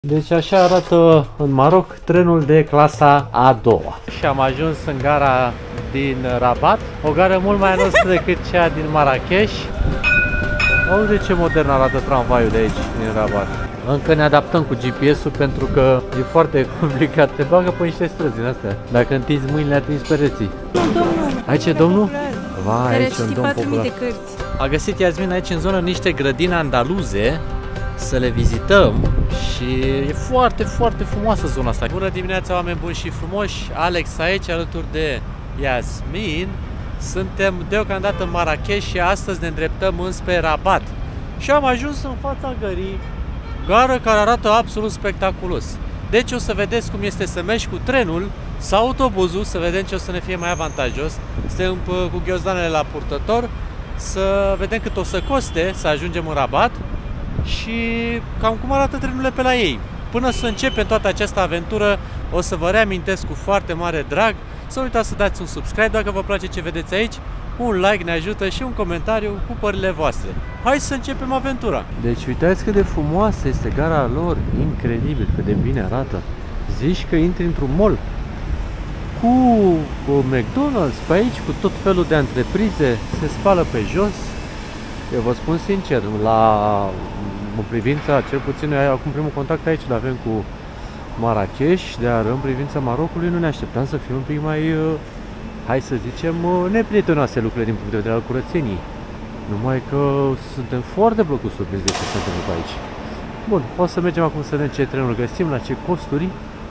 Deci așa arată în Maroc trenul de clasa a doua. Și am ajuns în gara din Rabat, o gară mult mai noastră decât cea din Marrakech. Auzi ce modern arată tramvaiul de aici, din Rabat. Încă ne adaptăm cu GPS-ul pentru că e foarte complicat. Te bagă pe niște străzi din astea. Dacă întinzi mâinile, atingi pereții. Aici e domnul? Vai, aici e un domn popular. A găsit Iasmin aici în zonă niște grădini andaluze să le vizităm și e foarte, foarte frumoasă zona asta. Bună dimineața, oameni buni și frumoși! Alex aici, alături de Iasmin. Suntem deocamdată în Marrakech și astăzi ne îndreptăm înspre Rabat. Și am ajuns în fața gării, gară care arată absolut spectaculos. Deci o să vedeți cum este să mergi cu trenul sau autobuzul, să vedem ce o să ne fie mai avantajos. Suntem cu ghiozdanele la purtător, să vedem cât o să coste să ajungem în Rabat și cam cum arată trenurile pe la ei. Până să începem toată această aventură, o să vă reamintesc cu foarte mare drag să nu uitați să dați un subscribe dacă vă place ce vedeți aici, un like ne ajută și un comentariu cu părerile voastre. Hai să începem aventura! Deci uitați cât de frumoasă este gara lor, incredibil cât de bine arată. Zici că intri într-un mall cu McDonald's pe aici, cu tot felul de întreprize, se spală pe jos. Eu vă spun sincer, în privința, cel puțin acum primul contact aici îl avem cu Marrakech, dar în privința Marocului nu ne așteptam să fim un pic mai, hai să zicem, neprietenoase lucrurile din punct de vedere al curățenii. Numai că suntem foarte plăcut surprinși de ce se întâmplă pe aici. Bun, o să mergem acum să vedem ce trenul găsim, la ce costuri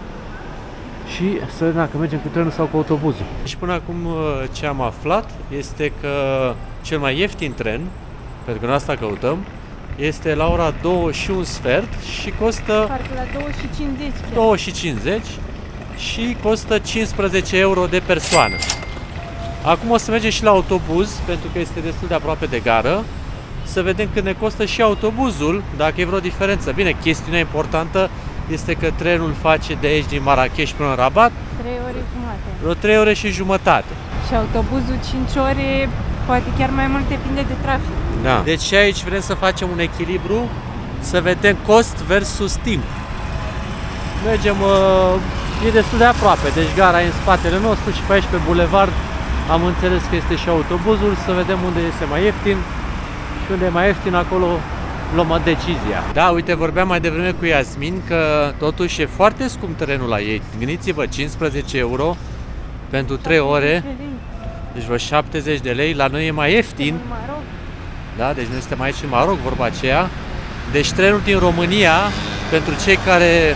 și să vedem dacă mergem cu trenul sau cu autobuzul. Și până acum ce am aflat este că cel mai ieftin tren, pentru că noi asta căutăm, este la ora 2 și un sfert și costă... Parcă la 2,50 chiar. 2,50 și costă 15 euro de persoană. Acum o să mergem și la autobuz, pentru că este destul de aproape de gară, să vedem cât ne costă și autobuzul, dacă e vreo diferență. Bine, chestiunea importantă este că trenul face de aici din Marrakech până în Rabat 3 ore jumate. vreo 3 ore și jumătate. Și autobuzul 5 ore, poate chiar mai mult, depinde de trafic. Da. Deci și aici vrem să facem un echilibru, să vedem cost versus timp. Mergem, e destul de aproape, deci gara e în spatele nostru și pe aici pe bulevard am înțeles că este și autobuzul, să vedem unde este mai ieftin și unde e mai ieftin, acolo luăm o decizia. Da, uite, vorbeam mai devreme cu Iasmin că totuși e foarte scump terenul la ei. Gândiți-vă, 15 euro pentru 3 ore, deci vreo 70 de lei, la noi e mai ieftin. Da, deci noi suntem aici în Maroc, vorba aceea. Deci trenul din România, pentru cei care,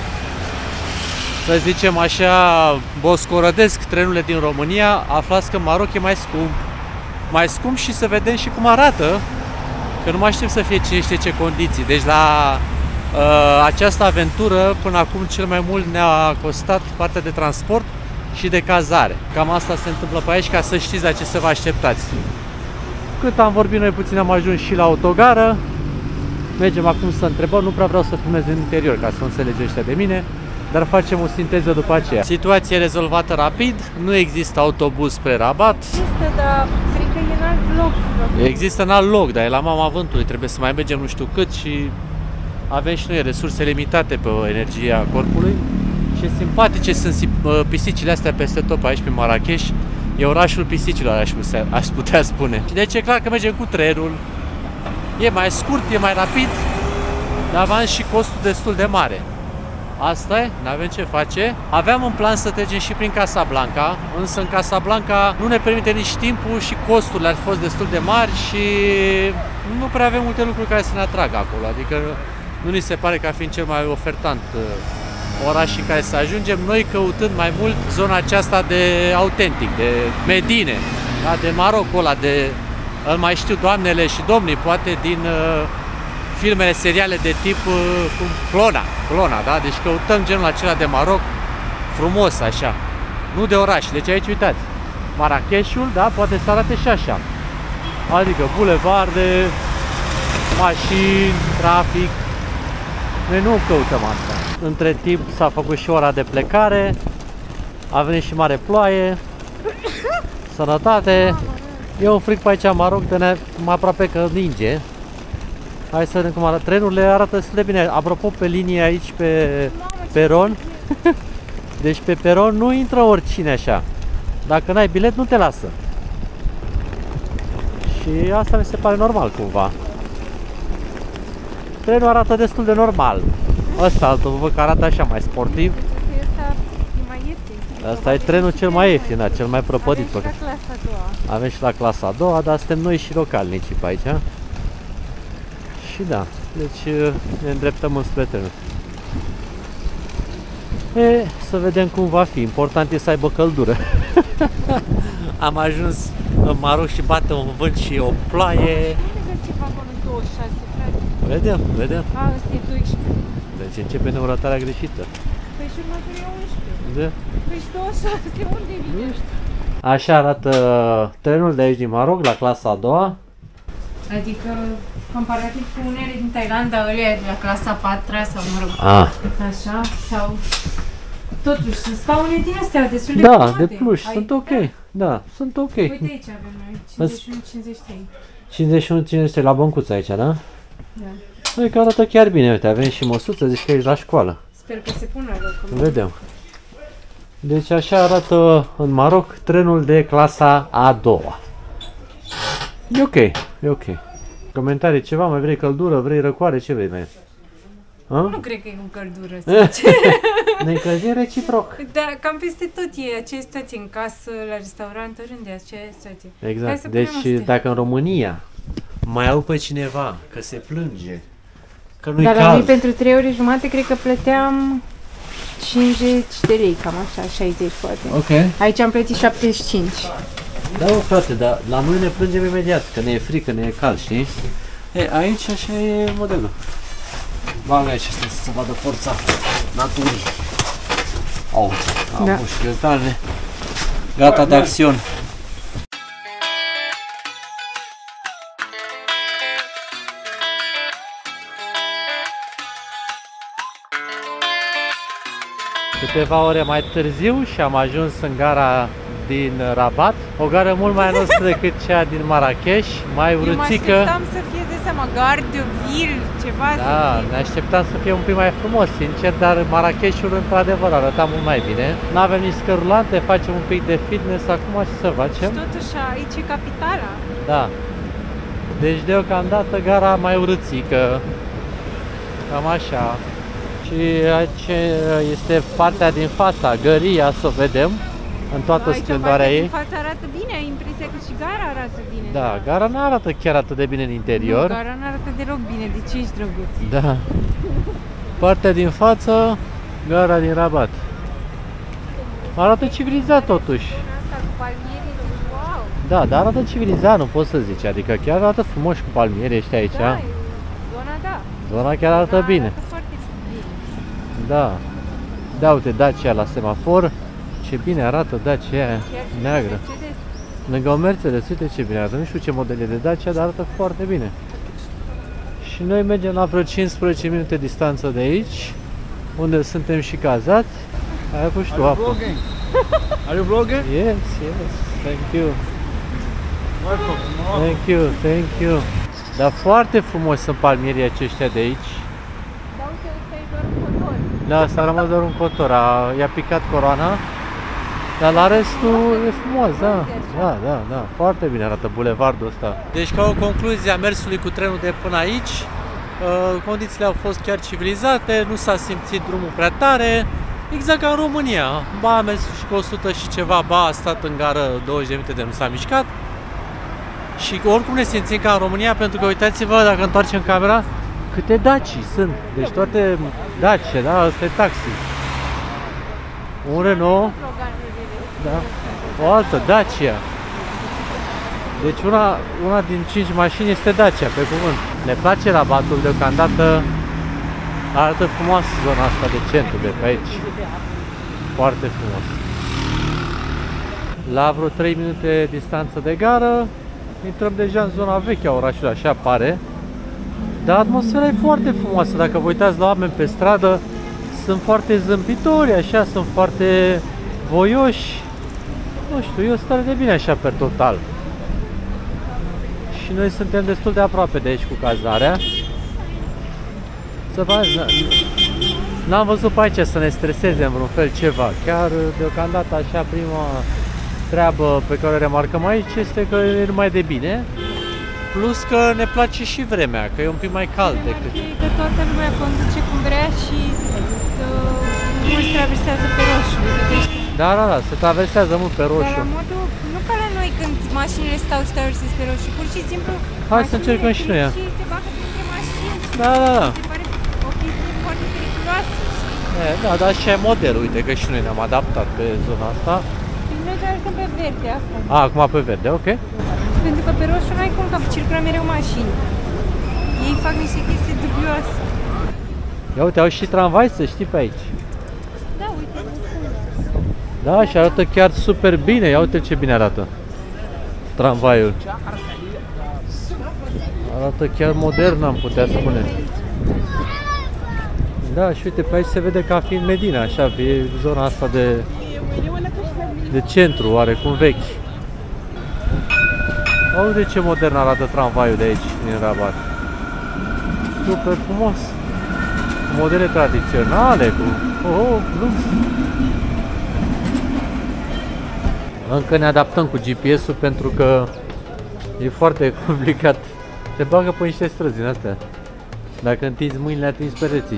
să zicem așa, boscorădesc trenurile din România, aflați că în Maroc e mai scump. Mai scump și să vedem și cum arată, că nu mai știm să fie cine știe ce condiții. Deci la această aventură, până acum cel mai mult ne-a costat partea de transport și de cazare. Cam asta se întâmplă pe aici, ca să știți la ce să vă așteptați. Cât am vorbit noi puțin, am ajuns și la autogară. Mergem acum să întrebăm, nu prea vreau să filmez în interior ca să nu înțelege ăștia de mine, dar facem o sinteză după aceea. Situația rezolvată rapid, nu există autobuz spre Rabat. Există, dar cred că e în alt loc. Există în alt loc, dar e la mama vântului, trebuie să mai mergem nu știu cât și avem și noi resurse limitate pe energia corpului. Și simpatice sunt pisicile astea peste tot aici pe Marrakech. E orașul pisicilor, aș putea spune. Deci e clar că mergem cu trenul. E mai scurt, e mai rapid, dar avem și costul destul de mare. Asta e, n-avem ce face. Aveam în plan să trecem și prin Casablanca, însă în Casablanca nu ne permite nici timpul și costurile ar fi fost destul de mari și nu prea avem multe lucruri care să ne atragă acolo. Adică nu ni se pare ca fiind cel mai ofertant oraș în care să ajungem, noi căutând mai mult zona aceasta de autentic, de Medine, da? De Marocul ăla, de, îl mai știu doamnele și domnii, poate din filmele seriale de tip cum Clona, da? Deci căutăm genul acela de Maroc frumos așa, nu de oraș. Deci aici uitați, Marrakechul, da, poate să arate și așa, adică bulevarde, mașini, trafic. Noi nu căutăm asta. Între timp s-a făcut și ora de plecare, a venit și mare ploaie, sănătate. E un frig pe aici în Maroc, de mai aproape că ninge. Hai să vedem cum arată. Trenurile arată destul de bine. Apropo, pe linie aici, pe peron. Deci pe peron nu intră oricine așa. Dacă n-ai bilet, nu te lasă. Și asta mi se pare normal cumva. Trenul arată destul de normal. Ăsta altul, văd că arată așa mai sportiv. Asta e trenul cel mai ieftin, da, cel mai prăpădit. Avem și la clasa a doua, dar suntem noi și localnicii pe aici. Și da, deci ne îndreptăm înspre trenul. Să vedem cum va fi. Important e să aibă căldură. Am ajuns în Maroc și bate un vânt și o ploaie. Vedem, vedem. Asta e 12. Deci începe numărătoarea greșită. Păi și următoarea e 11. Da? Păi și 26, unde vine? Așa arată trenul de aici din Maroc, la clasa a doua. Adică, comparativ cu unele din Thailanda, alea de la clasa a patra sau, mă rog, așa, sau... Totuși, sunt scaune din astea destul de comode. De pluș, sunt ok. Da, sunt ok. Uite aici avem noi, 51-53. 51-53 la băncuță aici, da? Da. Păi că arată chiar bine, uite, avem și măsuță, zici că ești la școală. Sper că se pun la loc. Vedem. Deci așa arată în Maroc trenul de clasa a doua. E ok, e ok. Comentarii ceva, mai vrei căldură, vrei răcoare, ce vrei mai? Nu cred că e cu căldură, sincer. Ne încălzim reciproc. Da, cam peste tot e aceeași situație, în casă, la restaurant, oriunde e aceeași situație. Exact, deci dacă în România mai au pe cineva că se plânge, că nu-i cald. Dar la noi pentru 3 ore jumate cred că plăteam 50 de lei, cam așa, 60 poate. Ok. Aici am plătit 75. Da, frate, dar la noi ne plângem imediat, că ne e frică, ne e cald, știi? Aici așa e modelul. Bagă aici să vadă forța naturii. Au, mușchiuzdane. Gata de acțiune. Câteva ore mai târziu și am ajuns în gara din Rabat, o gară mult mai noastră decât cea din Marrakech, mai vruțică. Eu mă așteptam să fie de seama, gard de vil, ceva. Da, ne așteptam să fie un pic mai frumos, sincer, dar Marrakechul într-adevăr arăta mult mai bine. Nu avem nici scărulante, facem un pic de fitness acum, ce să facem? Și totuși aici e capitala. Da. Deci deocamdată gara mai urâțică, cam așa. Și aici este partea din fața, găria, să o vedem. În toată splendoarea ei. Aici fața arată bine, ai impresia că și gara arată bine. Da, gara nu arată chiar atât de bine în interior. Nu, gara nu arată deloc bine, de ce ești drăguț? Da. Partea din față, gara din Rabat. Arată civilizat totuși. Asta cu palmierii, wow. Da, dar arată civilizat, nu poți să zici. Adică chiar arată frumos cu palmieri ăștia aici. Da, zona da. Zona chiar arată bine. Arată foarte bine. Da. Da, uite, Dacia la semafor. Ce bine arată Dacia aia neagră. Lângă o Mercedes, uite ce bine arată. Nu știu ce model e de Dacia, dar arată foarte bine. Și noi mergem la vreo 15 minute distanță de aici, unde suntem și cazați. Ai pus tu apă. Are you vlogging? Yes, yes. Thank you. Thank you, thank you. Dar foarte frumos sunt palmierii aceștia de aici. Da, uite, ăsta e doar un cotor. Da, asta a rămas doar un cotor. I-a picat coroana. Dar la restul e frumos, da. Da. Foarte bine arată bulevardul ăsta. Deci, ca o concluzie a mersului cu trenul de până aici, condițiile au fost chiar civilizate, nu s-a simțit drumul prea tare, exact ca în România. Ba a mers și cu 100 și ceva, ba a stat în gară 20 de minute de nu s-a mișcat. Și oricum ne simțim ca în România, pentru că uitați-vă, dacă întoarcem camera, câte Daci sunt. Deci toate Daci, da, asta e taxi. Un Renault. Da. O altă, Dacia. Deci una din 5 mașini este Dacia, pe cuvânt. Ne place Rabatul deocamdată. Arată frumoasă zona asta de centru de pe aici. Foarte frumos. La vreo 3 minute distanță de gară, intrăm deja în zona veche a orașului, așa pare. Dar atmosfera e foarte frumoasă. Dacă vă uitați la oameni pe stradă, sunt foarte zâmbitori, așa, sunt foarte voioși. Nu știu, e o stare de bine așa per total. Și noi suntem destul de aproape de aici cu cazarea. Să faci, n-am văzut pe aici să ne streseze în vreun fel ceva. Chiar deocamdată așa prima treabă pe care o remarcăm aici este că e numai de bine. Plus că ne place și vremea, că e un pic mai cald decât... Că toată lumea conduce cum vrea și mulți traversează pe roșu. Da, se traversează mult pe roșu. Dar la modul, nu ca la noi când mașinile stau și traversează pe roșu, pur și simplu... Hai să încercăm și noi. Și se bagă printre mașini. Da. Se pare o chestie foarte periculoasă. Da, dar și model, uite că și noi ne-am adaptat pe zona asta. Noi traversăm pe verde, asta. Acum pe verde, ok. Pentru că pe roșu n-ai cum, că circulă mereu mașini. Ei fac niște chestii dubioase. Ia uite, au și tramvai, să știi, pe aici. Da, uite. Da, și arată chiar super bine. Ia uite ce bine arată tramvaiul. Arată chiar modern, am putea spune. Da, și uite, pe aici se vede ca fiind Medina, așa, e zona asta de centru, oarecum vechi. Uite ce modern arată tramvaiul de aici, din Rabat. Super frumos. Cu modele tradiționale, cu lux. Încă ne adaptăm cu GPS-ul pentru că e foarte complicat. Te bagă pe niște străzi din astea. Dacă întinzi mâinile, atingi pereții.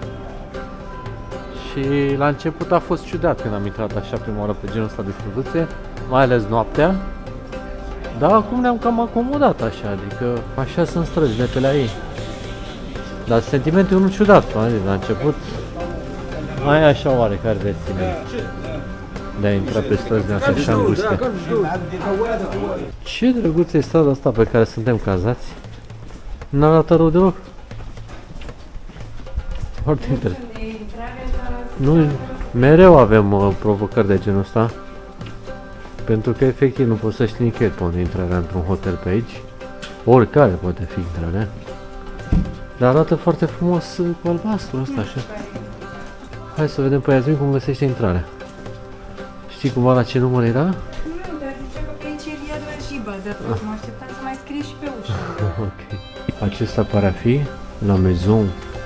Și la început a fost ciudat când am intrat așa prima oară pe genul ăsta de străduțe, mai ales noaptea. Dar acum ne-am cam acomodat așa, adică așa sunt străzile pe la ei. Dar sentimentul e unul ciudat, la început ai așa oarecare reține de a intra pe străzi de astea așa înguste. Ce drăguță e strada asta pe care suntem cazați. N-arată rău deloc. Foarte interesant. Nu, mereu avem provocări de genul ăsta. Pentru că efectiv nu poți să știi nicăieri pe unde intrarea într-un hotel pe aici. Oricare poate fi intrarea. Dar arată foarte frumos cu albastru ăsta așa. Hai să vedem pe Iasmin cum găsește intrarea. Știi cumva la ce număr era? Nu, dar zicea că pe aici e Riad la Jiba, dar mă așteptam să mai scrie și pe ușă. Ok. Acesta pare a fi la Maison.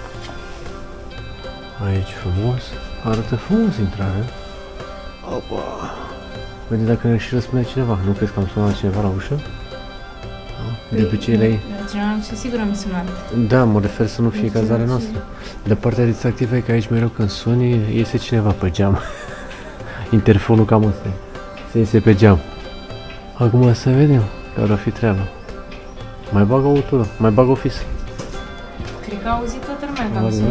Aici frumos. Arată frumos intrarea. Opa! Vede dacă ne și răspunde cineva. Nu crezi că am sunat cineva la ușă? De obicei la ei. General, sigur am sunat. Da, mă refer să nu fie cazarea noastră. De partea distractivă e că aici mereu când suni, iese cineva pe geam. Interfonul cam ăsta e. Se iese pe geam. Acum să vedem care o fi treaba. Mai bag o tură, mai bag o fis. Cred că a auzit toată lumea că am sunat.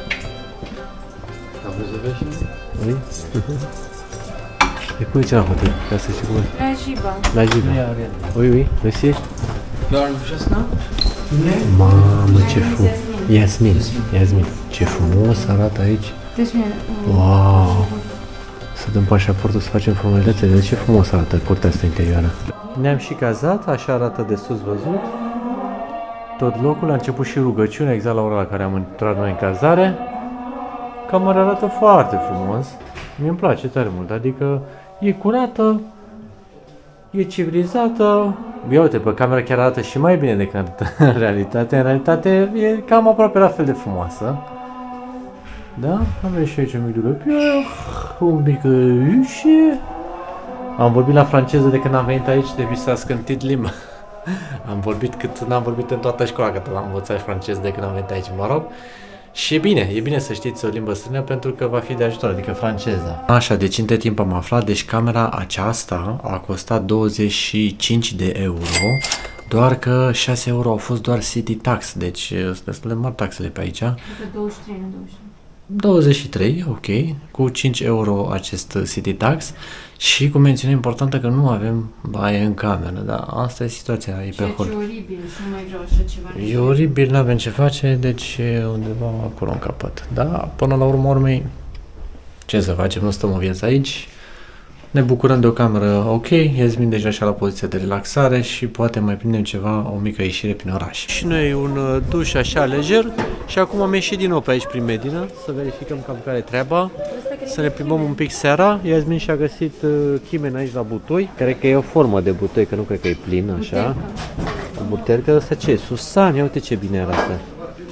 Am văzut și noi? E cum e ce la hotel? Ca să știi cum e. La Jiba. La Jiba. Oui, merci. Just now? Mamă, ce frumos. Iasmin. Ce frumos arată aici. Wow. Să dăm pașaportul să facem formalitățile. De ce frumos arată curtea asta interioară. Ne-am și cazat, așa arată de sus văzut. Tot locul, a început și rugăciunea exact la ora la care am intrat noi în cazare. Camera arată foarte frumos. Mie-mi place tare mult, adică e curată, e civilizată. Ia uite, pe camera chiar arată și mai bine decât în realitate. În realitate e cam aproape la fel de frumoasă. Da? Avem și aici un mic dulăpior, un mic ușe. Am vorbit la franceză de când am venit aici, de mi s-a scântit limba. Am vorbit cât n-am vorbit în toată școala, că tot am învățat franceză de când am venit aici în Maroc. Și e bine să știți o limbă străină pentru că va fi de ajutor, adică franceza. Așa, deci între timp am aflat, deci camera aceasta a costat 25 de euro, doar că 6 euro au fost doar city tax, deci sunt destul de mari taxele pe aici. 23, nu 23. 23, ok, cu 5 euro acest city tax și cu mențiune importantă că nu avem baie în cameră, dar asta e situația, e pe hol. E oribil și nu mai vreau așa ceva. E oribil, nu avem ce face, deci e undeva acolo în capăt. Da, până la urmă urmei, ce să facem, nu stăm o viață aici. Ne bucurăm de o cameră ok, Iasmin deja așa la poziția de relaxare și poate mai prindem ceva, o mică ieșire prin oraș. Și noi un duș așa lejer și acum am ieșit din nou pe aici prin Medina să verificăm cam care e treaba, să ne plimbăm un pic seara. Iasmin și-a găsit chimen aici la butoi, cred că e o formă de butoi, că nu cred că e plin așa. Butercă, ăsta ce e? Susan, ia uite ce bine arată.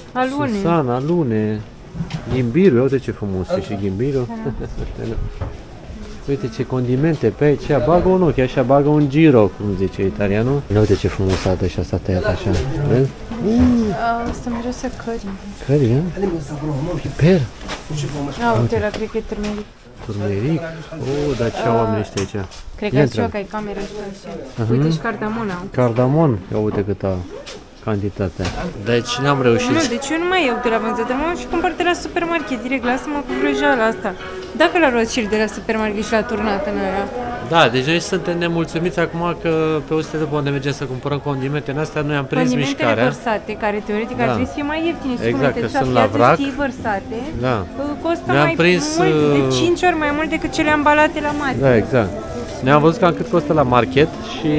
Alune. Susan, alune. Ghimbirul, uite ce frumos e și ghimbirul. Uite ce condimente pe aici, bagă un ochi, așa, bagă un giro, cum zice italianul. Uite ce frumos arată și asta tăiat așa, vezi? Asta miroase cări. Cări, a? Piper? Uite, la cred că e turmeric. Turmeric? Dar ce au oamenii ăștia aici? Cred că e ceva, că ai camera și așa. Uite și cardamona. Cardamon, ia uite câta cantitatea. Deci n-am reușit. Nu, deci eu nu mai iau de la vânzător, mă și cumpăr de la supermarket direct, lasă-mă cu vrăjeala asta. Dacă l-a luat și el de la supermarket și l-a turnat în aia. Da, deci noi suntem nemulțumiți acum că pe 100 de unde mergem să cumpărăm condimente, în astea noi am prins mișcarea. Vărsate, care teoretic ar trebui să fie mai ieftine. Exact, că sunt la vrac. Vărsate, da. Costă ne-am mai prins, mult, de 5 ori mai mult decât cele ambalate la mare. Da, exact. Ne-am văzut cam cât costă la market și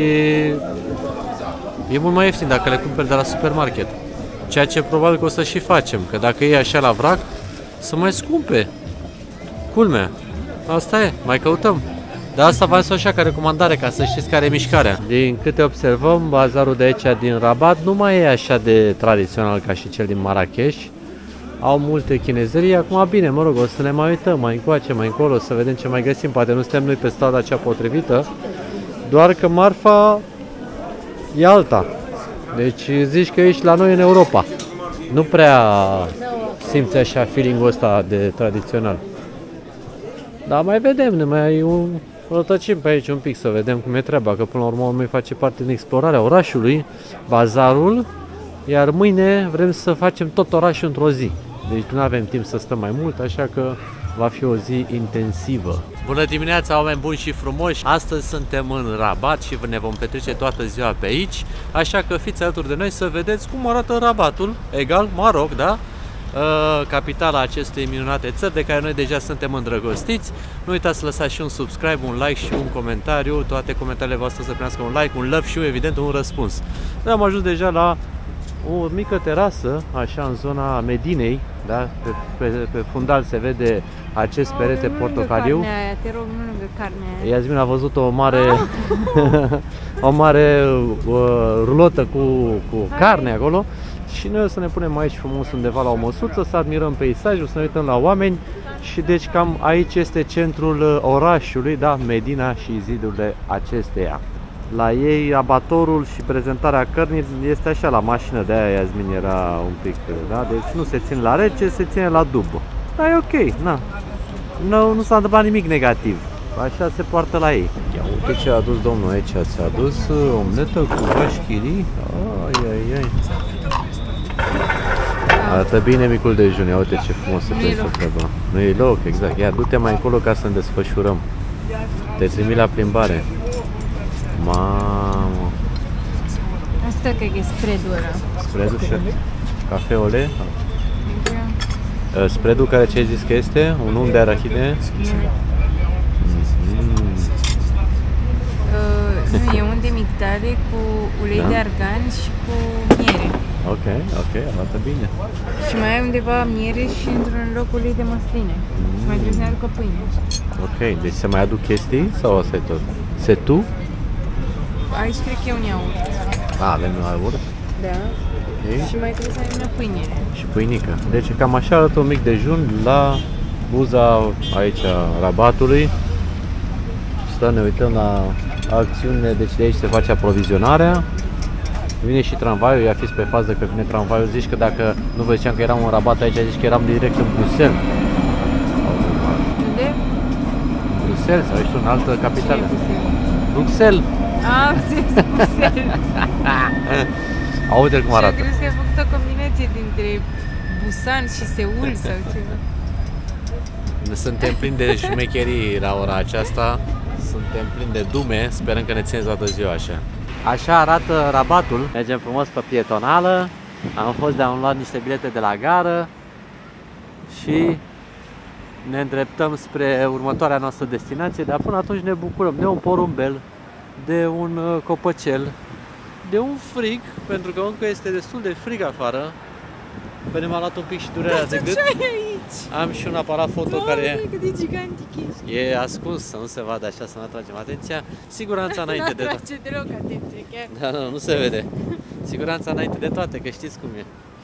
e mult mai ieftin dacă le cumperi de la supermarket. Ceea ce probabil că o să și facem, că dacă e așa la vrac, să mai scumpe. Culmea. Asta e, mai căutăm. Dar asta v-am spus așa ca recomandare, ca să știți care e mișcarea. Din câte observăm, bazarul de aici din Rabat nu mai e așa de tradițional ca și cel din Marrakech. Au multe chinezerii. Acum bine, mă rog, o să ne mai uităm mai încoace, mai încolo, să vedem ce mai găsim. Poate nu suntem noi pe strada cea potrivită, doar că marfa e alta. Deci zici că ești la noi în Europa. Nu prea simți așa feeling-ul ăsta de tradițional. Dar mai vedem, ne mai rătăcim pe aici un pic să vedem cum e treaba, că până la urmă mai face parte din explorarea orașului, bazarul, iar mâine vrem să facem tot orașul într-o zi. Deci nu avem timp să stăm mai mult, așa că va fi o zi intensivă. Bună dimineața, oameni buni și frumoși! Astăzi suntem în Rabat și ne vom petrece toată ziua pe aici, așa că fiți alături de noi să vedeți cum arată Rabatul, egal Maroc, da? Capitala acestei minunate țări de care noi deja suntem îndrăgostiți. Nu uitați să lăsați și un subscribe, un like și un comentariu. Toate comentariile voastre să primească un like, un love și evident un răspuns. Noi am ajuns deja la o mică terasă, așa în zona Medinei, da? Pe fundal se vede acest perete portocaliu. Aia, te rog, nu lângă carnea aia. Iasmin a văzut o mare o mare rulotă cu carne acolo. Și noi o să ne punem aici frumos undeva la o măsuță, să admirăm peisajul, să ne uităm la oameni. Și deci cam aici este centrul orașului, da, Medina și zidurile acesteia. La ei abatorul și prezentarea cărnii este așa la mașină, de aia Iasmin era un pic, da, deci nu se ține la rece, se ține la dub. Da, e ok, na. Nu s-a întâmplat nimic negativ. Așa se poartă la ei. Ia uite ce a adus domnul aici, ți-a adus omletă cu vașchirii. Ai. Arată bine micul dejun, ia uite ce frumos se prezintă treaba. Nu e loc, exact. Ia du-te mai încolo ca să ne desfășurăm. Te trimit la plimbare. Mamă. Asta cred că e spread-ul ăla. Spread-ul și cafeole. Spread-ul care ce ai zis că este? Un un de arahide? Nu, e un de migdale cu ulei de argan și cu miere. Ok, arată bine. Și mai ai undeva miere și într-un loc ulei de măsline. Și mai trebuie să ne aducă pâine. Ok, deci se mai aduc chestii sau asta e tot? Se tu? Aici cred că e un iaurt. Avem un iaurt? Da. Okay. Și mai trebuie să ai pâine. Și pâinică. Deci cam așa arată un mic dejun la buza aici a Rabatului. Stă, ne uităm la acțiune, deci de aici se face aprovizionarea. Vine și tramvaiul, ia fiți pe fază că vine tramvaiul, zici că dacă nu vă ziceam că eram în Rabat aici, zici că eram direct în Bruxelles. Unde? Bruxelles sau ești în altă capitală. Bruxelles. Bruxelles. Aude cum arată. Și eu cred că ai făcut o combinație dintre Busan și Seul sau ceva. Suntem plini de șmecherii la ora aceasta. Suntem plini de dume, sperăm că ne țineți toată ziua așa. Așa arată Rabatul. Mergem frumos pe pietonală. Am fost de a luat niște bilete de la gară și ne îndreptăm spre următoarea noastră destinație, dar până atunci ne bucurăm de un porumbel, de un copăcel, de un frig, pentru că încă este destul de frig afară. Pe ne m-a luat un pic și durerea de gât. Am și un aparat foto care e ascuns, să nu se vadă așa, să nu atragem atenția. Siguranța înainte de toate. deloc atenție, chiar. Da, nu se vede. Siguranța înainte de toate, că știți cum e.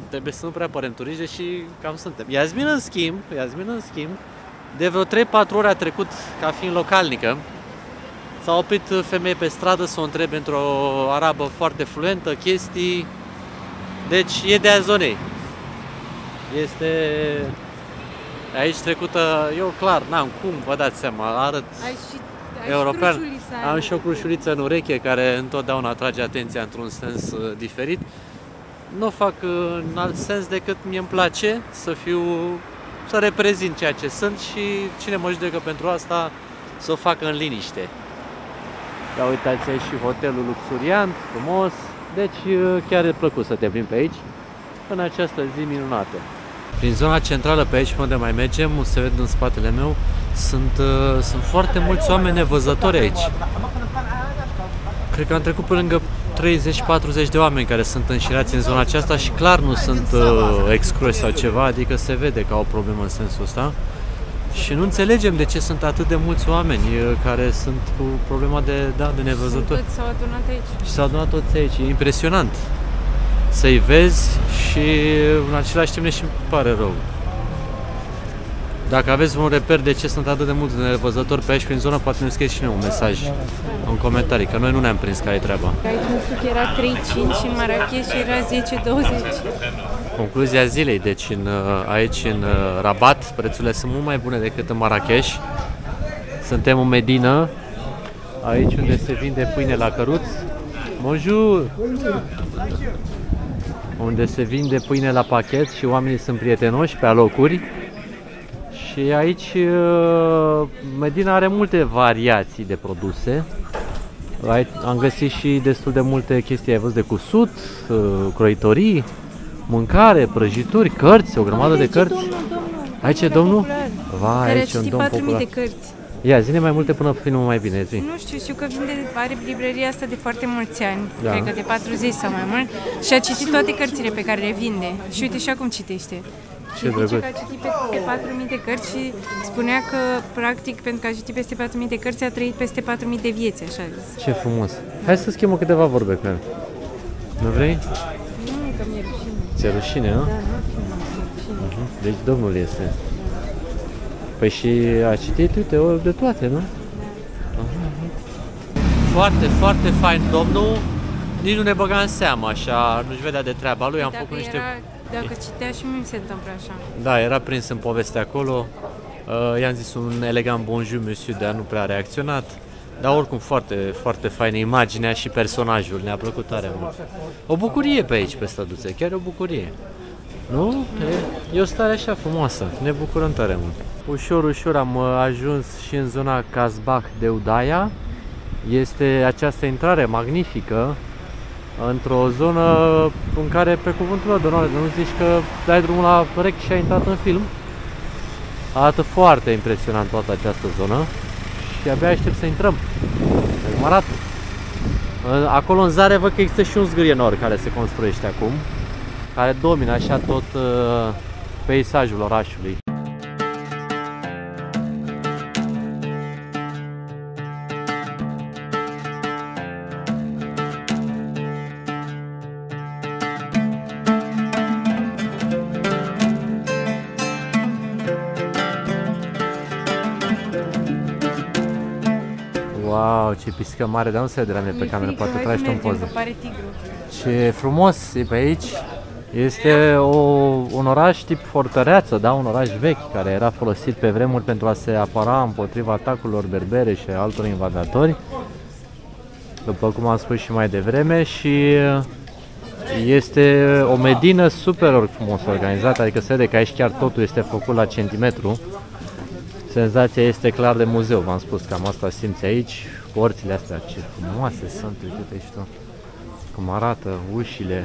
trebuie să nu prea părem turiști, deși cam suntem. Iasmin în schimb, de vreo 3-4 ore a trecut ca fiind localnică. S-a oprit femeie pe stradă să o întrebe într-o arabă foarte fluentă chestii. Deci e de a zonei. Este aici trecută, eu clar, n-am cum, vă dați seama, arăt european. Am și o crușuliță în ureche care întotdeauna atrage atenția într-un sens diferit. Nu o fac în alt sens decât mie-mi place să reprezint ceea ce sunt și cine mă judecă pentru asta să o facă în liniște. Ia uitați aici și hotelul luxuriant, frumos, deci chiar e plăcut să te plimbi pe aici în această zi minunată. Prin zona centrală pe aici unde mai mergem, se vede în spatele meu, sunt foarte mulți oameni nevăzători aici. Cred că am trecut pe lângă 30-40 de oameni care sunt înșirați în zona aceasta și clar nu sunt excluși sau ceva, adică se vede că au o problemă în sensul ăsta. Și nu înțelegem de ce sunt atât de mulți oameni care sunt cu problema de nevăzători. S-au adunat aici. Și s-au adunat toți aici, e impresionant să-i vezi și în același timp și îmi pare rău. Dacă aveți un reper de ce sunt atât de mulți nevăzători pe aici prin zonă, poate ne scrieți și noi un mesaj în comentarii, că noi nu ne-am prins care e treaba. Aici nu știu că era 3,5 și în Marrakech era 10,20. Concluzia zilei, deci aici în Rabat prețurile sunt mult mai bune decât în Marrakech. Suntem în Medina, aici unde se vinde pâine la căruț. Bonjour! Unde se vinde pâine la pachet și oamenii sunt prietenoși pe alocuri. Și aici Medina are multe variații de produse. Am găsit și destul de multe chestii, ai văzut, de cusut, croitorii, mâncare, prăjituri, cărți, o grămadă de cărți. Aici e domnul? Vai, aici e un domn popular. De cărți. Ia, zine mai multe până filmul mai bine, zi. Nu știu că are librăria asta de foarte mulți ani, da. Cred că de 40 sau mai mult, și a citit toate cărțile pe care le vinde. Și uite și acum citește. Ce drăguț. A citit peste 4.000 de cărți și spunea că, practic, pentru că a citit peste 4.000 de cărți, a trăit peste 4.000 de vieți, așa zis. Ce frumos. Hai să schimbăm câteva vorbe cu el. Nu vrei? Nu, că mi-e rușine. Ți-e rușine, nu? Da, nu, rușine. Deci domnul este. Păi și a citit, uite, de toate, nu? Da. Foarte, foarte fain domnul. Nici nu ne băga în seamă, așa, nu-și vedea de treaba lui. Am făcut niște... Dacă citea și mi se întâmplă așa. Da, era prins în poveste acolo. I-am zis un elegant bonjour, monsieur, dar nu prea a reacționat. Dar oricum foarte, foarte faină imaginea și personajul, ne-a plăcut tare mult. O bucurie pe aici, pe Stăduțe, chiar e o bucurie. Nu? E o stare așa frumoasă, ne bucurăm tare mult. Ușor, ușor am ajuns și în zona Casbah de Udaia. Este această intrare magnifică într-o zonă în care, pe cuvântul meu de onoare, nu zici că dai drumul la rec și ai intrat în film. Arată foarte impresionant toată această zonă și abia aștept să intrăm. Cum arată? Acolo în zare văd că există și un zgârie nor care se construiește acum, care domină așa tot peisajul orașului. Wow, ce pisică mare, dar nu se vede la mine pe cameră, poate tragi tu în poză. Ce frumos e pe aici. Este un oraș tip fortăreață, da? Un oraș vechi care era folosit pe vremuri pentru a se apăra împotriva atacurilor berbere și altor invadatori, după cum am spus și mai devreme, și este o medină super frumos organizată, adică se vede că aici chiar totul este făcut la centimetru. Senzația este clar de muzeu, v-am spus, cam asta simți aici. Porțile astea, ce frumoase sunt, uite-te și tu cum arată, ușile.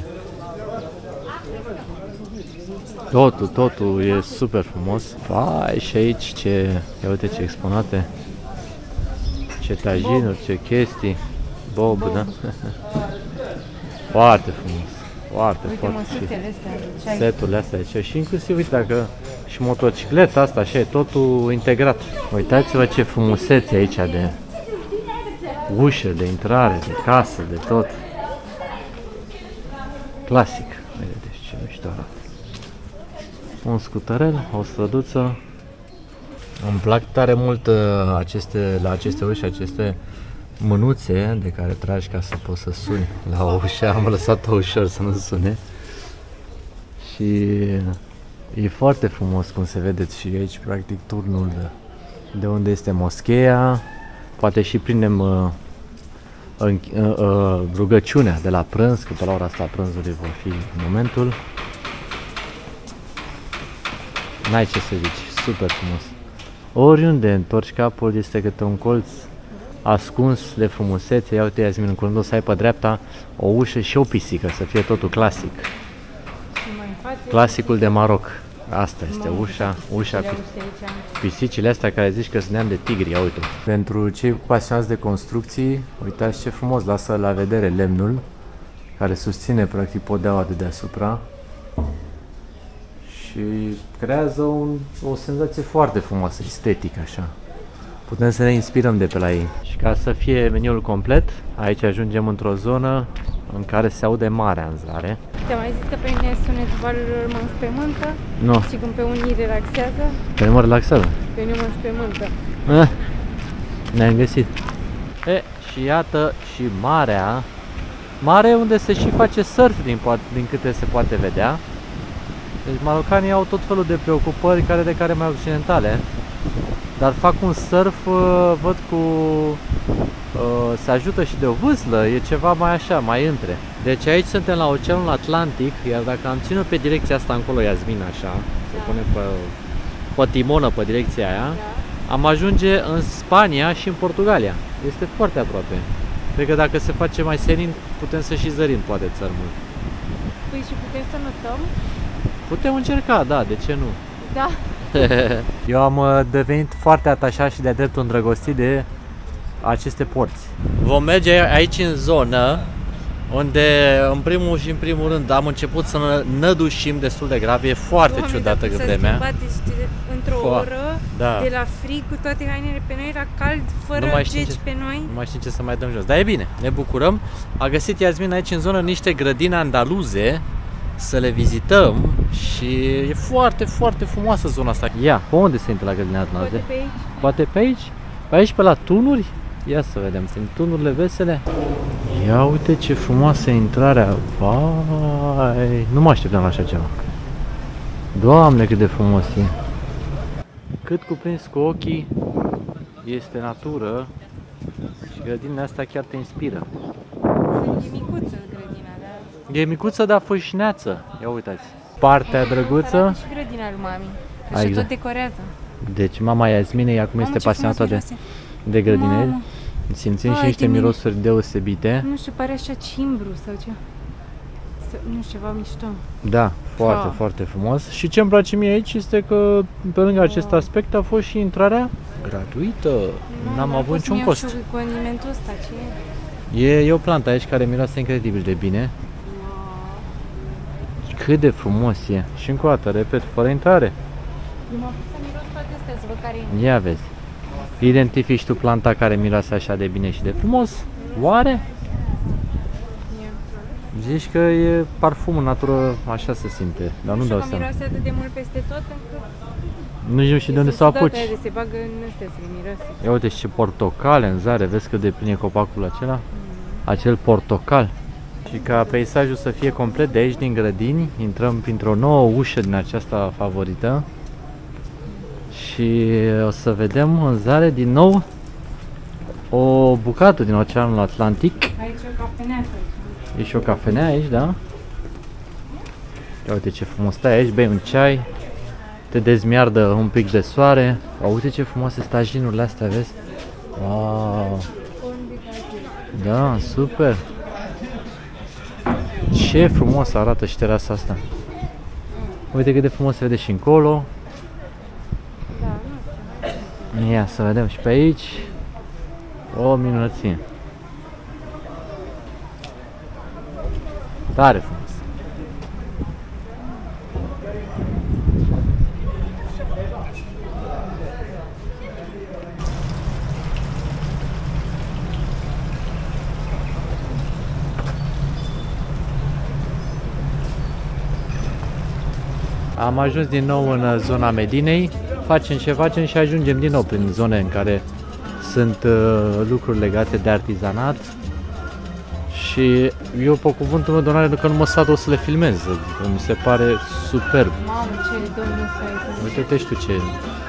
Totul e super frumos. Vai, și aici ce, ia uite ce exponate, ce tajinuri, ce chestii, bob, da? Foarte frumos, foarte, foarte. Seturile astea, și inclusiv, uite, dacă și motocicleta asta, așa, e totul integrat. Uitați-vă ce frumusețe aici de ușă, de intrare, de casă, de tot. Clasic. Vedeți ce mișto arată. un scuterel, o străduță. Îmi plac tare mult la aceste uși, aceste mânuțe de care tragi ca să poți să suni la o ușă. Am lăsat-o ușor să nu sune. Și e foarte frumos cum se vedeți și aici, practic, turnul de unde este moscheea. Poate și prindem rugăciunea de la prânz, că pe la ora asta prânzului vor fi momentul. N-ai ce să zici, super frumos. Oriunde întorci capul este câte un colț ascuns de frumusețe. Ia uite, Iasmin, în curând o să ai pe dreapta o ușă și o pisică, să fie totul clasic. Clasicul de Maroc. Asta este ușa cu pisicile astea care zici că sunt neam de tigri, ia uite. Pentru cei pasionați de construcții, uitați ce frumos lasă la vedere lemnul care susține practic podeaua de deasupra și creează o senzație foarte frumoasă, estetică așa. Putem să ne inspirăm de pe la ei. Și ca să fie meniul complet, aici ajungem într-o zonă în care se aude marea în zare. Te-am mai zis că pe mine sunetul valurilor mă înspăimântă? Nu. Și când pe unii relaxează? Pe mine mă relaxează. Pe mine mă înspăimântă. Ne-am găsit. Și iată și marea. Mare unde se și face surf din câte se poate vedea. Deci marocanii au tot felul de preocupări, care de care mai occidentale. Dar fac un surf, văd cu... se ajută și de o vâslă, e ceva mai așa, mai între. Deci aici suntem la Oceanul Atlantic, iar dacă am ținut pe direcția asta încolo, Iasmin, așa, se pune pe timonă pe direcția aia, am ajunge în Spania și în Portugalia. Este foarte aproape. Cred că dacă se face mai senin, putem să și zărim poate țărmul. Păi și putem să notăm? Putem încerca, da, de ce nu? Da. Eu am devenit foarte atașat și de-a dreptul îndrăgostit de aceste porți. Vom merge aici în zonă unde în primul rând am început să nădușim destul de grav. E foarte ciudată vremea. Într-o oră, de la frig cu toate hainele pe noi, era cald, fără geci pe noi. Nu mai știm ce să mai dăm jos. Dar e bine, ne bucurăm. A găsit Iasmin aici în zonă niște grădini andaluze să le vizităm și e foarte, foarte frumoasă zona asta. Ia, pe unde se intră la grădina andaluze? Poate pe aici. Poate pe aici? Pe aici, pe la tunuri? Ia să vedem, sunt tunurile vesele. Ia uite ce frumoasă intrarea. Vai, nu mă așteptam la așa ceva. Doamne, cât de frumos e. Cât cuprins cu ochii este natură și grădinile astea chiar te inspiră. E micuță grădina, da? E micuță, dar fâșneață. Ia uitați. Partea drăguță. Și grădina lui mami, că și tot decorează. Deci mama Iasminei acum este pasionată de grădineri. Simțim și niște mirosuri deosebite. Nu știu, pare așa cimbru sau ce. Nu știu, ceva mișto. Da, foarte, foarte frumos. Și ce îmi place mie aici este că pe lângă acest aspect a fost și intrarea gratuită. N-am avut niciun cost. Și condimentul ăsta, ce e? E o plantă aici care miroase incredibil de bine. Cât de frumos e. Și încă o dată, repet, fără intrare. Eu m-am pus să miros toate astea, să văd care e. Ia vezi. Identifici tu planta care miroase așa de bine și de frumos? Oare? Zici că e parfum în natură, așa se simte, dar nu dau seama. Miroase atât de mult peste tot încât... Nu știu și de unde să o apuci. Se bagă în astea să le miroase. Ia uite și ce portocale în zare, vezi cât de plin e copacul acela? Acel portocal. Și ca peisajul să fie complet de aici din grădini, intrăm printr-o nouă ușă din aceasta favorită. Și o să vedem în zare din nou o bucată din Oceanul Atlantic. Aici e o cafenea. E și o cafenea aici, da? Ia uite ce frumos stai aici, bei un ceai, te dezmiardă un pic de soare. Uite ce frumoase stajinurile astea, vezi? Wow! Da, super! Ce frumos arată și terasa asta! Uite cât de frumos se vede și încolo. Ia să vedem și pe aici. O minunăție. Tare frumos. Am ajuns din nou în zona Medinei, facem ce facem și ajungem din nou prin zone în care sunt lucruri legate de artizanat. Și eu, pe cuvântul meu de onoare, că nu mă sat o să le filmez, mi se pare superb. Mamă, ce domnul ăsta e. Uite-te, știu ce...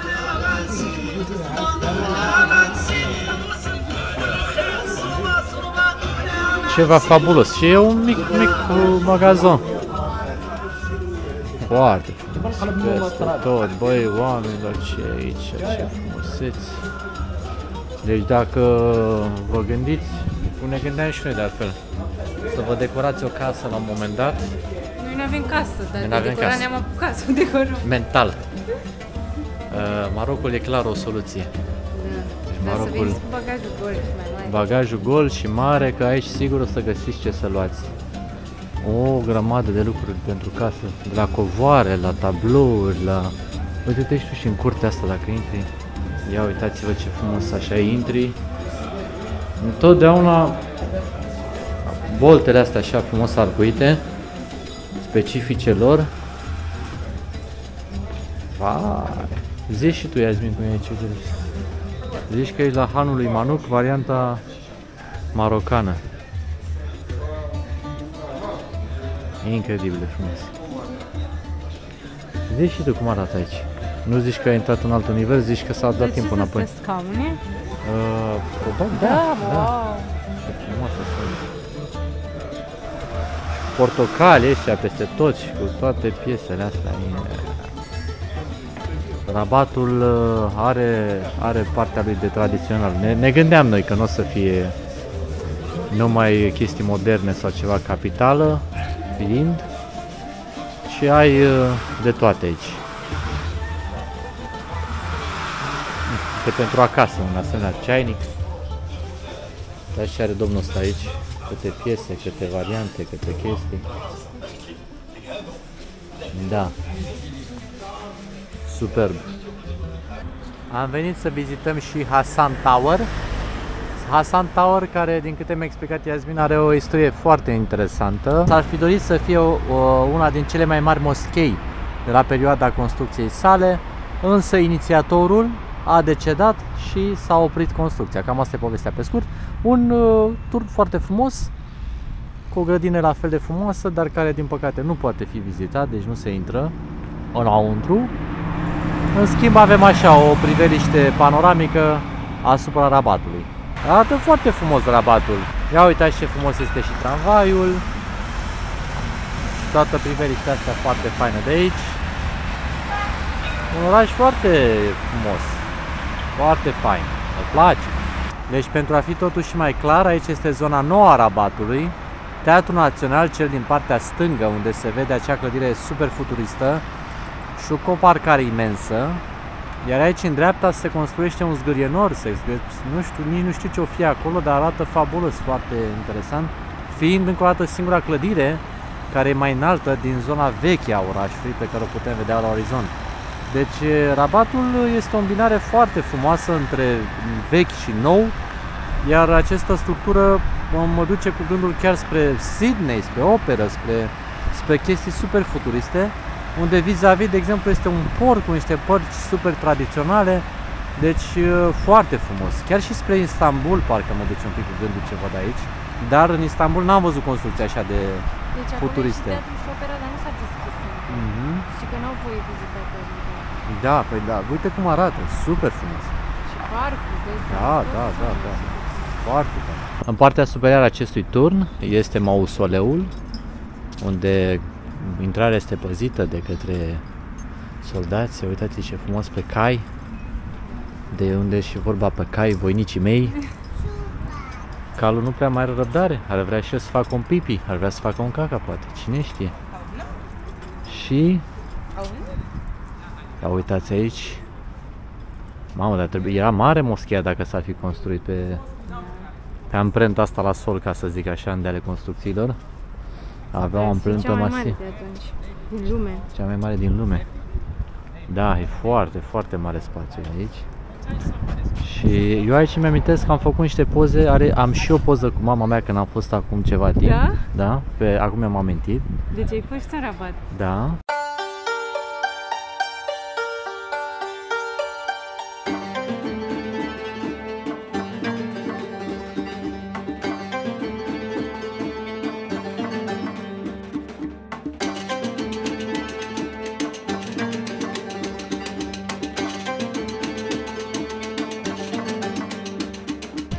Ceva fabulos și e un mic magazon. Foarte frumos, peste tot, băi, oamenilor, ce aici, ce frumuseți. Deci dacă vă gândiți, cum ne gândeam și noi de altfel, să vă decorați o casă la un moment dat. Noi nu avem casă, dar de decorat ne-am apucat să decorăm. Mental. Marocul e clar o soluție. Da, Marocul... să veniți cu bagajul gol și mai mare. Bagajul gol și mare, că aici sigur o să găsiți ce să luați. O grămadă de lucruri pentru casă, de la covoare, la tablouri, la... Uite-te și în curtea asta dacă intri. Ia uitați-vă ce frumos așa intri. Întotdeauna boltele astea așa frumos arcuite, specifice lor. Vai! Zici și tu, Iasmin, cum e aici, zici că ești la Hanul lui Manuc, varianta marocană. E incredibil de frumos. Zici și tu cum arată aici. Nu zici că ai intrat în alt univers, zici că s-a dat timp înapoi. Ce scaune? Probabil, da. Ce frumos asta e. Portocali ăștia peste tot și cu toate piesele astea. Rabatul are partea lui de tradițional. Ne gândeam noi că nu o să fie numai chestii moderne sau ceva capitală fiind și ai de toate aici. Că pentru acasă un asemenea ceainic. Dar și are domnul ăsta aici câte piese, câte variante, câte chestii. Da. Superb. Am venit să vizităm și Hassan Tower. Hassan Tower, care, din câte mi-a explicat Iasmin, are o istorie foarte interesantă. S-ar fi dorit să fie una din cele mai mari moschei de la perioada construcției sale, însă inițiatorul a decedat și s-a oprit construcția. Cam asta e povestea pe scurt. Un tur foarte frumos, cu o grădină la fel de frumoasă, dar care din păcate nu poate fi vizitat, deci nu se intră înăuntru. În schimb avem așa o priveliște panoramică asupra Rabatului. Arată foarte frumos Rabatul. Ia uitați ce frumos este și tramvaiul. Și toată priveliștea asta foarte faină de aici. Un oraș foarte frumos. Foarte fain. Îmi place. Deci pentru a fi totuși mai clar, aici este zona nouă a Rabatului. Teatrul Național, cel din partea stângă, unde se vede acea clădire super futuristă și cu o parcare imensă. Iar aici în dreapta se construiește un zgârienor, nu știu, nici nu știu ce o fi acolo, dar arată fabulos, foarte interesant. Fiind încă o dată singura clădire care e mai înaltă din zona veche a orașului, pe care o putem vedea la orizont. Deci Rabatul este o îmbinare foarte frumoasă între vechi și nou, iar această structură mă duce cu gândul chiar spre Sydney, spre operă, spre chestii super futuriste, unde vis-a-vis, de exemplu, este un port cu niște părți super tradiționale, deci foarte frumos. Chiar și spre Istanbul, parcă mă duce un pic cu gândul ce văd aici, dar în Istanbul n-am văzut construcții așa de futuriste. Deci acolo și opera, dar nu s-a deschis. Și că n-au voie vizitată. Da, păi da, uite cum arată, super frumos. Și parcul, vezi? Da. Foarte bun. În partea superioară a acestui turn este mausoleul, unde intrarea este păzită de către soldați. Uitați ce frumos pe cai, de unde și vorba pe cai, voinicii mei. Calul nu prea mai are răbdare, ar vrea și eu să facă un pipi, ar vrea să facă un caca, poate, cine știe. Și ia uitați aici. Mamă, dar era mare moschea dacă s-ar fi construit pe amprenta asta la sol, ca să zic așa, de ale construcțiilor. Avea o amprentă masivă. Din lume. Cea mai mare din lume. Da, e foarte, foarte mare spațiu aici. Și eu aici mi-amintesc că am făcut niște poze, am și o poză cu mama mea când am fost acum ceva timp. Da? Da, acum mi-am amintit. Deci ai fost în Rabat. Da.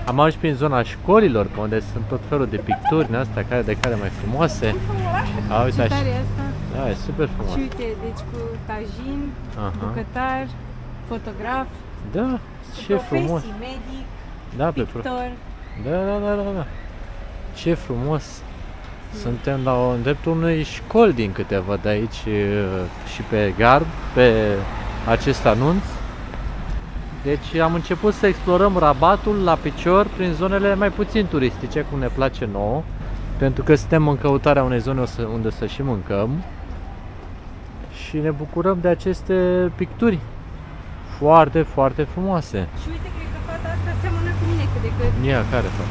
Am ajuns prin zona școlilor, pe unde sunt tot felul de picturi din astea, care de care mai frumoase. A, uite așa. Da, e super frumos. Și uite, deci cu tajin, bucătar, fotograf, da, ce frumos. medic, da, pictor. Da. Ce frumos. Suntem în dreptul unei școli din câte văd aici și pe gard, pe acest anunț. Deci am început să explorăm Rabatul la picior prin zonele mai puțin turistice, cum ne place nouă, pentru că suntem în căutarea unei zone unde să și mâncăm și ne bucurăm de aceste picturi foarte, foarte frumoase. Și uite, cred că fata asta seamănă cu mine cât de cât. Ia, care fata?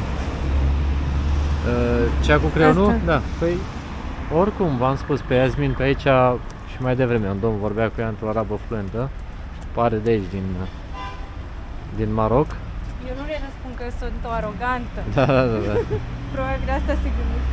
Cea cu creionul? Da. Păi, oricum, v-am spus pe Yasmin pe aici și mai devreme, un domn vorbea cu ea într-o arabă fluentă, pare de aici, din Maroc. Eu nu le răspund că sunt o arogantă. Da. Probabil asta se gândește.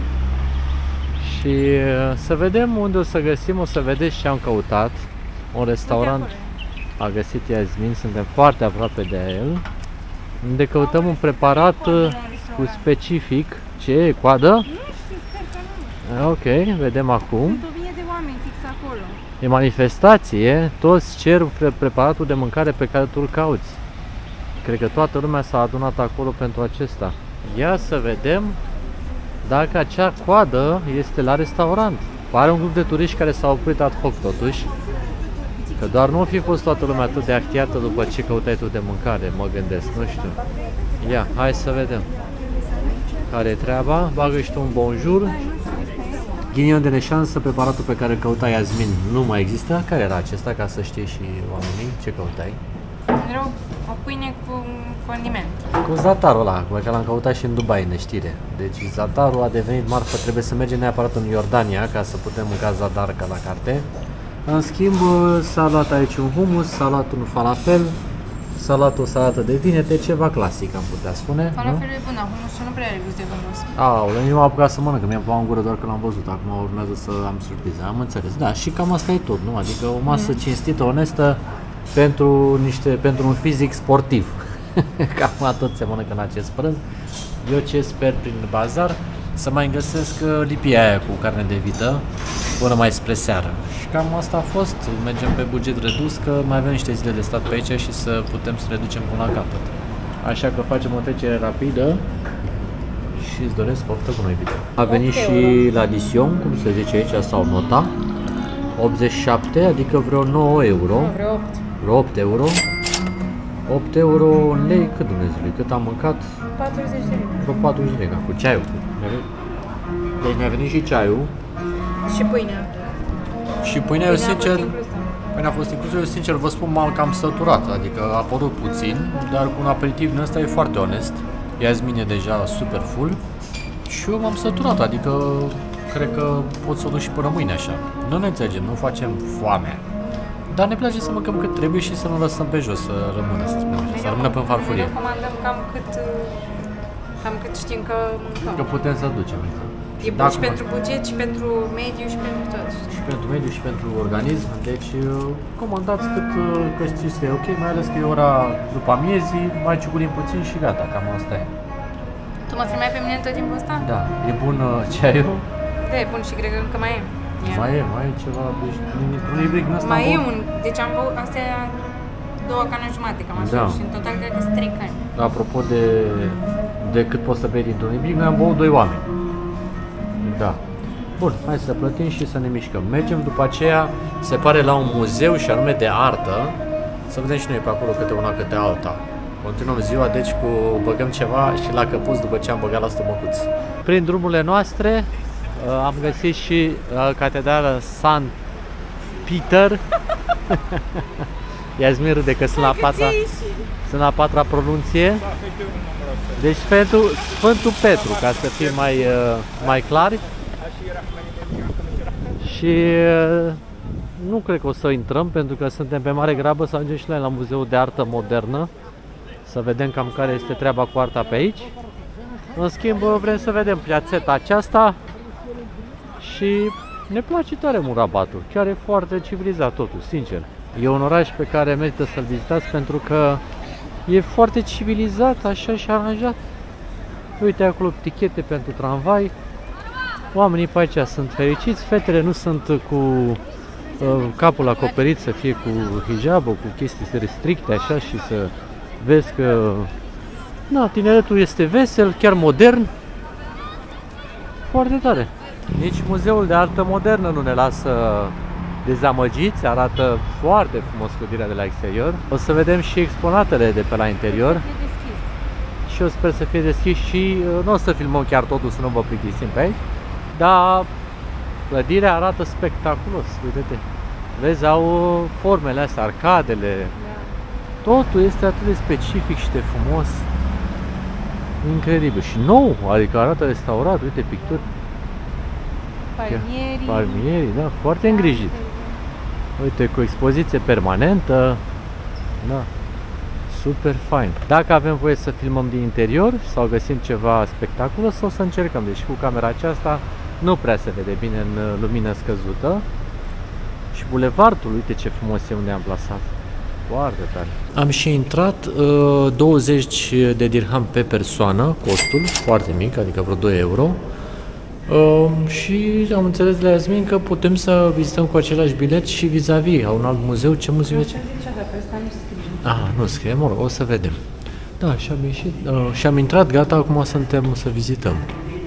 Și să vedem unde o să găsim, o să vedeți ce am căutat. Un restaurant a găsit Yasmin, suntem foarte aproape de el. Unde căutăm un preparat cu specific. Ce e? Coadă? Nu știu, sper că nu. Ok, vedem acum. Sunt o mie de oameni fix acolo. E manifestație, toți cer preparatul de mâncare pe care tu îl cauți. Cred că toată lumea s-a adunat acolo pentru acesta. Ia să vedem dacă acea coadă este la restaurant. Pare un grup de turiști care s-au oprit ad hoc totuși. Că doar nu fi fost toată lumea atât de actiată după ce căutai tu de mâncare, mă gândesc, nu știu. Ia, hai să vedem. Care e treaba? Bagă și tu un bonjour. Ghinion de neșansă, preparatul pe care îl căuta Yasmin nu mai există. Care era acesta, ca să știe și oamenii ce căutai? Era o pâine cu condiment. Cu zatarul ăla, pe care l-am căutat și în Dubai, în neștire. Deci zatarul a devenit marfă, trebuie să mergem neapărat în Iordania ca să putem mânca zadar ca la carte. În schimb, s-a luat aici un hummus, s-a luat un falafel, s-a luat o salată de vinete, ceva clasic am putea spune. Falafelul e bun, hummusul nu prea are gust de hummus. Aoleu, eu m-am apucat să mănânc, mi-am pus în gură doar că l-am văzut, acum urmează să am surpriză, am înțeles. Da, și cam asta e tot, nu? Adică o masă cinstită, onestă, pentru un fizic sportiv. Cam tot se mănâncă în acest prânz. Eu ce sper prin bazar? Să mai găsesc lipia aia cu carne de vită până mai spre seară. Și cam asta a fost. Mergem pe buget redus, că mai avem niște zile de stat pe aici și să putem să reducem până la capăt. Așa că facem o trecere rapidă și îți doresc poftă cu noi, video. A venit și la Dision, cum se zice aici, sau nota 87, adică vreo 9 euro. Vreo 8 euro. 8 euro în lei, cât Dumnezeului, cât am mâncat? 40 de lei. Vreo 40 de lei, cu ceaiul. Deci mi-a venit și ceaiul. Și pâinea. Și pâinea, eu sincer, pâinea a fost inclusă, eu sincer vă spun, m-am cam săturat, adică a apărut puțin, dar cu un aperitiv din ăsta e foarte onest. Yasmin e deja super full și eu m-am săturat, adică cred că pot să o duc și până mâine așa. Nu ne înțelegem, nu facem foamea. Dar ne place să mâncăm cât trebuie și să nu lăsăm pe jos, să rămână, să spunem așa, să rămână pe farfurie. Noi recomandăm cam cât știm că mâncăm. Că putem să ducem. E bun și pentru buget, și pentru mediu, și pentru tot. Și pentru mediu, și pentru organism. Deci comandați cât că știți că e ok, mai ales că e ora după amiezii, mai ciugulim puțin și gata, cam asta e. Tu mă filmai pe mine tot timpul ăsta? Da, e bun ceaiul? Da, e bun și cred că încă mai e. Mai e ceva, deci un libric în ăsta. Mai e un, deci am băut, astea e 2 cani jumate, cam așa, și în total cred că sunt 3 cani. Apropo de cât poți să bei dintr-un libric, noi am băut 2 oameni. Da. Bun, hai să plătim și să ne mișcăm. Mergem după aceea, se pare, la un muzeu și anume de artă. Să vedem și noi pe acolo câte una, câte alta. Continuăm ziua, deci băgăm ceva și la căpuț după ce am băgat la stomăcuț. Prin drumurile noastre am găsit și catedrala San Peter. Yasmin râde că sunt la patra pronunție. Deci Sfântul Petru, ca să fim mai clari. Și nu cred că o să intrăm, pentru că suntem pe mare grabă să ajungem și la Muzeul de Artă Modernă. Să vedem cam care este treaba cu arta pe aici. În schimb, vrem să vedem piațeta aceasta. Și ne place tare mult Rabatul. Chiar e foarte civilizat totul, sincer. E un oraș pe care merită să-l vizitați pentru că e foarte civilizat, așa și aranjat. Uite acolo tichete pentru tramvai. Oamenii pe aici sunt fericiți, fetele nu sunt cu capul acoperit să fie cu hijab, cu chestii restricte așa și să vezi că na, tineretul este vesel, chiar modern. Foarte tare. Nici Muzeul de Artă Modernă nu ne lasă dezamăgiți, arată foarte frumos clădirea de la exterior. O să vedem și exponatele de pe la interior. Și eu sper să fie deschis și nu o să filmăm chiar totul, să nu vă plictisim pe aici. Dar clădirea arată spectaculos, uite-te. Vezi, au formele astea, arcadele. Totul este atât de specific și de frumos. Incredibil. Și nou, adică arată restaurat, uite, picturi. Palmierii, da, foarte îngrijit. Uite, cu expoziție permanentă. Da. Super fain. Dacă avem voie să filmăm din interior sau găsim ceva spectaculos, o să încercăm. Deci cu camera aceasta nu prea se vede bine în lumină scăzută. Și bulevardul, uite ce frumos e unde am plasat. Foarte tare. Am și intrat 20 de dirham pe persoană, costul, foarte mic, adică vreo 2 euro. Și am înțeles de la Yasmin că putem să vizităm cu același bilet și vis-a-vis. Au un alt muzeu. Ce muzeu e ce? Nu scrie, mă rog, o să vedem. Da, și am ieșit, și am intrat, gata, acum suntem să vizităm.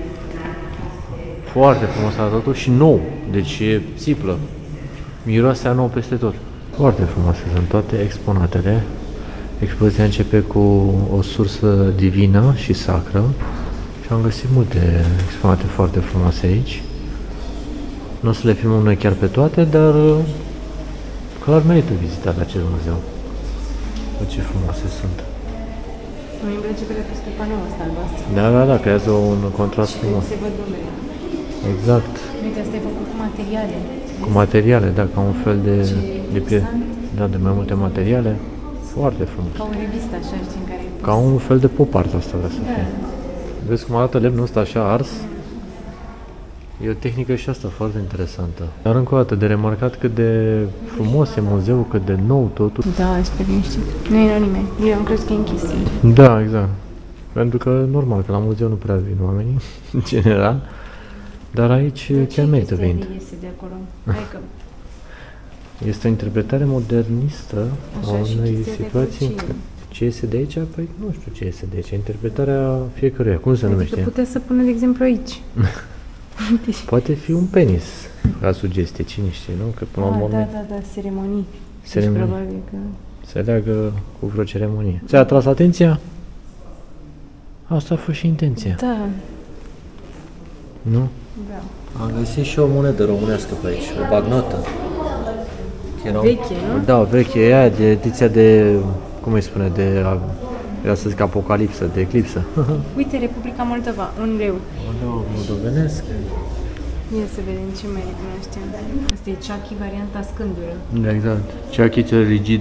Foarte frumos arată totul și nou, deci e țiplă. Miroase a nou peste tot. Foarte frumoase sunt toate exponatele. Expoziția începe cu o sursă divină și sacră. Și am găsit multe exponate foarte frumoase aici. Nu o să le filmăm noi chiar pe toate, dar clar merită vizitat acest muzeu. Ce frumoase sunt. Îmi place că le-a pus pe panoul ăsta albastru. Da, creează un contrast frumos. Se văd numele. Exact. Uite, asta e făcut cu materiale. Cu materiale, da, ca un fel de da, de mai multe materiale. Foarte frumos. Ca o revistă așa, știi, în care e pus. Ca un fel de pop art asta vrea să fie. Vezi cum arată lemnul ăsta așa ars? E o tehnică și asta foarte interesantă. Dar încă o dată de remarcat cât de frumos e muzeul, cât de nou totul. Da, sper liniștit. Nu era nimeni. Eu am crezut că e închis. Da, exact. Pentru că normal că la muzeu nu prea vin oamenii, în general. Dar aici chiar merită venind. Este o interpretare modernistă a unei situații. Ce iese de aici? Păi nu știu ce iese de aici. Interpretarea fiecăruia. Cum se numește? Putea să pună, de exemplu, aici. Poate fi un penis, ca sugestie, cine știe, nu? Că până la urmă... Da, ceremonii. Ceremonii. Deci, probabil că... Se leagă cu vreo ceremonie. Ți-a atras atenția? Asta a fost și intenția. Da. Nu? Da. Am găsit și o monedă românească pe aici, o bagnotă. Veche, nu? Da, veche, e aia de ediția de, cum îi spune, de, era să zic apocalipsă, de eclipsă. Uite, Republica Moldova, un leu. Un leu moldovenesc. Ia să vedem ce mai recunoaștem. Asta e Chucky, varianta scândură. Da, exact. Chucky cel rigid.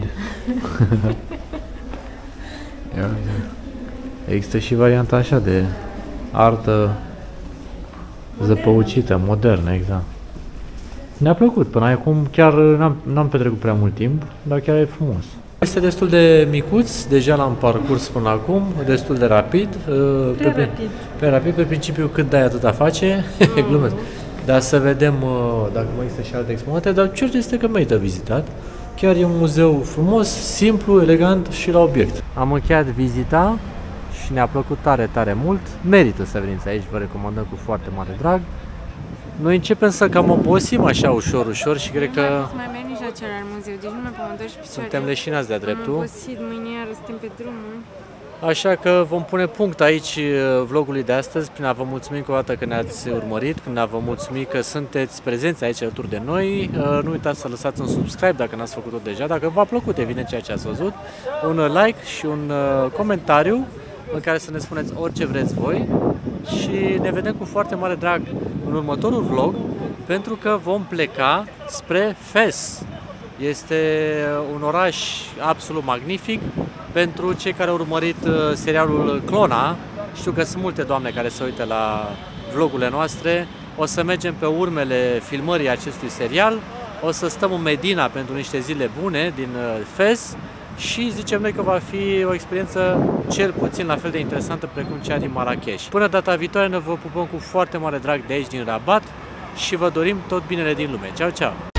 Există și varianta așa de artă zăpăucită, modernă, exact. Ne-a plăcut, până acum chiar n-am petrecut prea mult timp, dar chiar e frumos. Este destul de micuț, deja l-am parcurs până acum, destul de rapid. Prea rapid, pe principiu cât dai atâta face, glumesc. Dar să vedem dacă mai există și alte exponate, dar cert este că merită vizitat. Chiar e un muzeu frumos, simplu, elegant și la obiect. Am încheiat vizita și ne-a plăcut tare, tare mult. Merită să veniți aici, vă recomandăm cu foarte mare drag. Noi începem să cam obosim așa ușor, ușor și cred că... Nu mai merg nici la celălalt muzeu, deci nu mai putem da și picioare. Suntem leșinați de-a dreptul. Am obosit, mâine iar suntem pe drumul. Așa că vom pune punct aici vlogului de astăzi, prin a vă mulțumi încă o dată că ne-ați urmărit, prin a vă mulțumi că sunteți prezenți aici alături de noi. Nu uitați să lăsați un subscribe dacă n-ați făcut-o deja, dacă v-a plăcut evident ceea ce ați văzut, un like și un comentariu în care să ne spuneți orice vreți voi și ne vedem cu foarte mare drag în următorul vlog, pentru că vom pleca spre Fes. Este un oraș absolut magnific. Pentru cei care au urmărit serialul Clona, știu că sunt multe doamne care se uită la vlogurile noastre. O să mergem pe urmele filmării acestui serial. O să stăm în Medina pentru niște zile bune din Fes și zicem noi că va fi o experiență cel puțin la fel de interesantă precum cea din Marrakech. Până data viitoare, ne vă pupăm cu foarte mare drag de aici din Rabat și vă dorim tot binele din lume. Ceau, ceau!